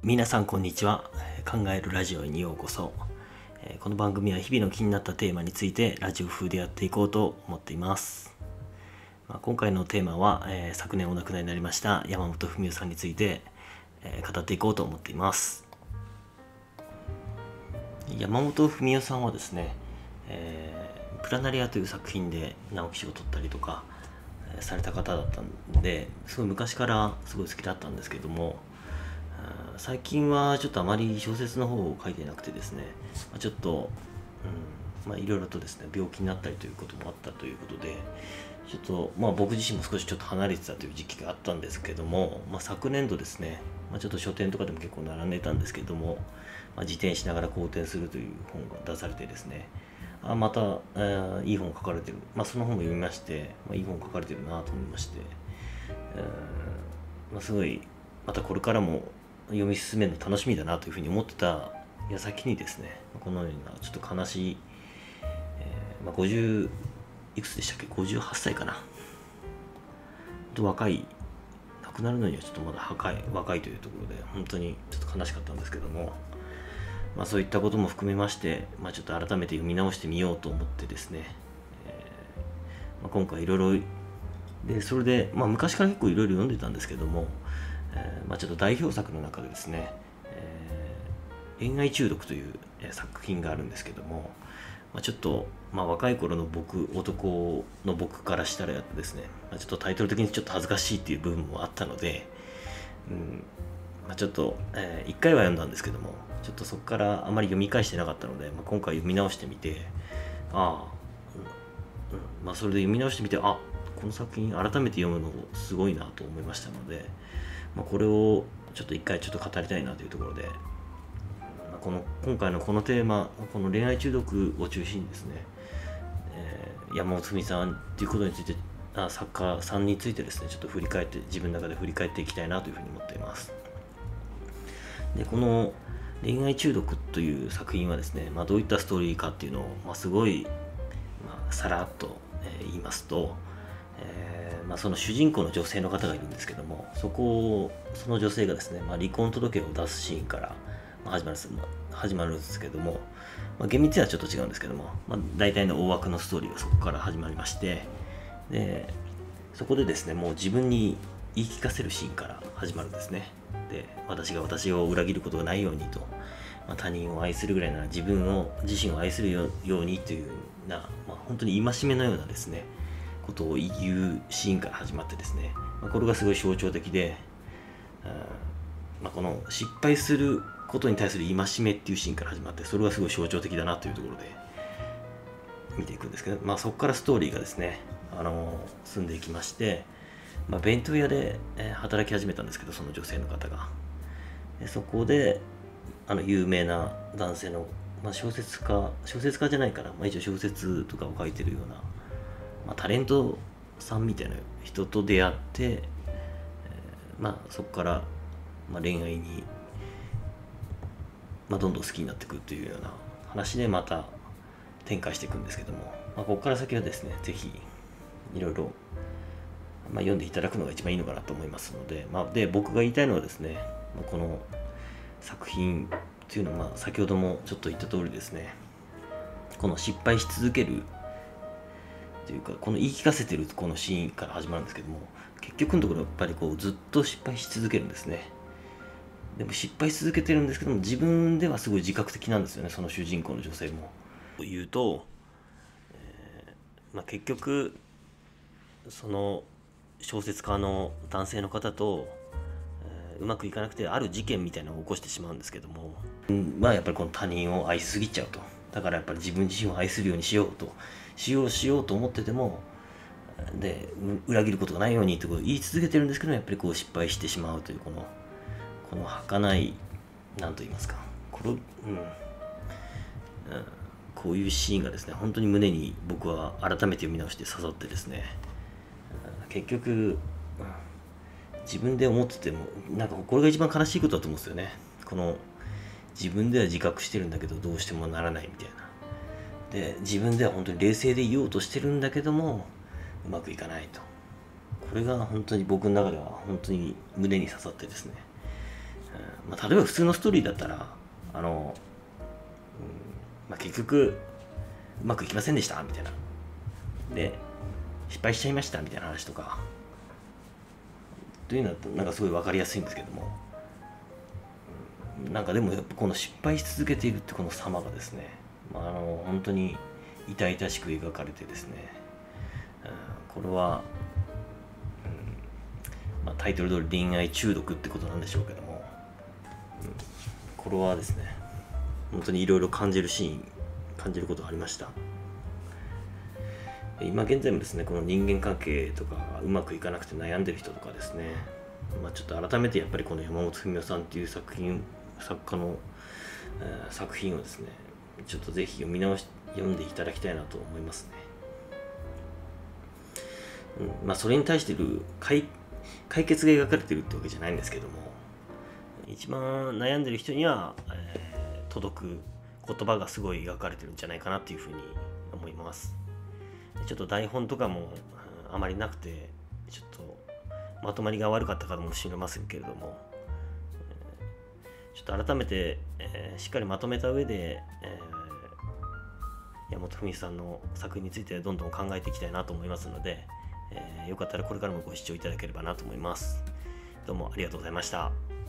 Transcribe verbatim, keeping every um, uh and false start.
皆さんこんにちは。考えるラジオにようこそ。この番組は日々の気になったテーマについてラジオ風でやっていこうと思っています。まあ、今回のテーマは、えー、昨年お亡くなりになりました山本文雄さんについて、えー、語っていこうと思っています。山本文雄さんはですね、えー、プラナリアという作品で直木賞を取ったりとか、えー、された方だったんで、すごい昔からすごい好きだったんですけども、最近はちょっとあまり小説の方を書いてなくてですね、ちょっと、うん、まあいろいろとですね、病気になったりということもあったということで、ちょっと、まあ僕自身も少しちょっと離れてたという時期があったんですけども、まあ、昨年度ですね、まあ、ちょっと書店とかでも結構並んでたんですけども、まあ、自転しながら好転するという本が出されてですね、あまた、えー、いい本書かれてる、まあ、その本も読みまして、まあ、いい本書かれてるなと思いまして、えーまあ、すごいまたこれからも読み進めるの楽しみだなというふうに思ってた矢先にですね、このようなちょっと悲しい、えーまあ、ごじゅういくつでしたっけ、ごじゅうはっさいかなと若い、亡くなるのにはちょっとまだ若い若いというところで本当にちょっと悲しかったんですけども、まあ、そういったことも含めまして、まあ、ちょっと改めて読み直してみようと思ってですね、えーまあ、今回いろいろでそれで、まあ、昔から結構いろいろ読んでたんですけども、えーまあ、ちょっと代表作の中でですね、えー、恋愛中毒という作品があるんですけども、まあ、ちょっと、まあ、若い頃の僕男の僕からしたらですね、まあ、ちょっとタイトル的にちょっと恥ずかしいっていう部分もあったので、うんまあ、ちょっと、えー、いっかいは読んだんですけども、ちょっとそこからあまり読み返してなかったので、まあ、今回読み直してみて、ああ、うんうんまあ、それで読み直してみて、あこの作品改めて読むのすごいなと思いましたので、まあ、これをちょっと一回ちょっと語りたいなというところで、まあ、この今回のこのテーマ、この恋愛中毒を中心にですね、えー、山本文さんということについて、あ作家さんについてですね、ちょっと振り返って自分の中で振り返っていきたいなというふうに思っています。でこの恋愛中毒という作品はですね、まあ、どういったストーリーかっていうのを、まあ、すごい、まあ、さらっと、えー、言いますと、えーまあ、その主人公の女性の方がいるんですけども、そこをその女性がですね、まあ、離婚届を出すシーンから始まる始まるんですけども、まあ、厳密にはちょっと違うんですけども、まあ、大体の大枠のストーリーがそこから始まりまして、でそこでですね、もう自分に言い聞かせるシーンから始まるんですね。で私が私を裏切ることがないようにと、まあ、他人を愛するぐらいなら自分を自身を愛するようにというような、まあ、本当に戒めのようなですねことを言うシーンから始まってですね、まあ、これがすごい象徴的で、まあ、この失敗することに対する戒めっていうシーンから始まって、それがすごい象徴的だなというところで見ていくんですけど、まあ、そこからストーリーがですね、あの進んでいきまして、まあ、弁当屋で働き始めたんですけど、その女性の方がでそこであの有名な男性の、まあ、小説家小説家じゃないかな、まあ、一応小説とかを書いてるような、まあ、タレントさんみたいな人と出会って、えーまあ、そこから、まあ、恋愛に、まあ、どんどん好きになっていくというような話でまた展開していくんですけども、まあ、ここから先はですね、ぜひいろいろまあ、読んでいただくのが一番いいのかなと思いますので、まあ、で僕が言いたいのはですね、この作品というのは、まあ、先ほどもちょっと言った通りですね、この失敗し続けるというか、この言い聞かせてるこのシーンから始まるんですけども、結局のところやっぱりこうずっと失敗し続けるんですね。でも失敗し続けてるんですけども、自分ではすごい自覚的なんですよね、その主人公の女性も。というと、えーまあ、結局その小説家の男性の方と、えー、うまくいかなくてある事件みたいなのを起こしてしまうんですけども、まあやっぱりこの他人を愛しすぎちゃうと。だからやっぱり自分自身を愛するようにしようとしようしようと思ってても、で裏切ることがないようにと言い続けてるんですけど、やっぱりこう失敗してしまうという、このこの儚い、なんと言いますか、これ、うんうん、こういうシーンがですね、本当に胸に僕は改めて読み直して刺さってですね、結局自分で思ってても、なんかこれが一番悲しいことだと思うんですよね。この自分では自覚してるんだけどどうしてもならないみたいな。で自分では本当に冷静でいようとしてるんだけどもうまくいかないと。これが本当に僕の中では本当に胸に刺さってですね、 まあ、例えば普通のストーリーだったらあの、うんまあ、結局うまくいきませんでしたみたいなで失敗しちゃいましたみたいな話とかというのはなんかすごい分かりやすいんですけども、うん、なんかでもやっぱこの失敗し続けているってこの様がですね、まあ、あの本当に痛々しく描かれてですね、うん、これは、うんまあ、タイトル通り恋愛中毒ってことなんでしょうけども、うん、これはですね本当にいろいろ感じるシーン感じることがありました。今現在もですねこの人間関係とかうまくいかなくて悩んでる人とかですね、まあ、ちょっと改めてやっぱりこの山本文雄さんっていう作品作家の、えー、作品をですねちょっとぜひ読み直し読んでいただきたいなと思いますね。うんまあ、それに対している 解, 解決が描かれているってわけじゃないんですけども、一番悩んでる人には、えー、届く言葉がすごい描かれてるんじゃないかなっていうふうに思います。ちょっと台本とかもあまりなくてちょっとまとまりが悪かったかもしれませんけれども、ちょっと改めて、えー、しっかりまとめた上で、えー、山本文さんの作品についてどんどん考えていきたいなと思いますので、えー、よかったらこれからもご視聴いただければなと思います。どうもありがとうございました。